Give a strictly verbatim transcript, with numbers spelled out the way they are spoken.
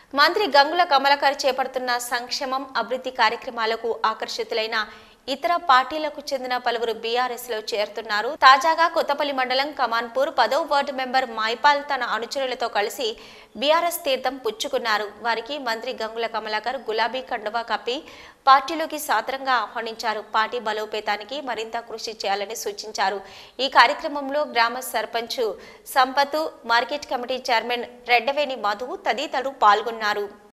మంత్రి గంగుల కమలాకర్ చేపడుతున్న సంక్షేమం అభివృద్ధి కార్యక్రమాలకు ఆకర్షితులైన ఇతర పార్టీలకు చెందిన పలువురు బీఆర్ఎస్ లో చేరుతున్నారు. తాజాగా కొత్తపల్లి మండలం కమాన్పూర్ పదవ వార్డు మెంబర్ మైపాల్ తన అనుచరులతో కలిసి బీఆర్ఎస్ తీర్థం పుచ్చుకున్నారు. వారికి మంత్రి గంగుల కమలాకర్ గులాబీ కండువా కప్పి పార్టీలోకి సాదరంగా ఆహ్వానించారు. పార్టీ బలోపేతానికి మరింత కృషి చేయాలని సూచించారు. ఈ కార్యక్రమంలో గ్రామ sarpanch Sampath, market committee chairman Reddaveni Madhu తదితరులు పాల్గొన్నారు.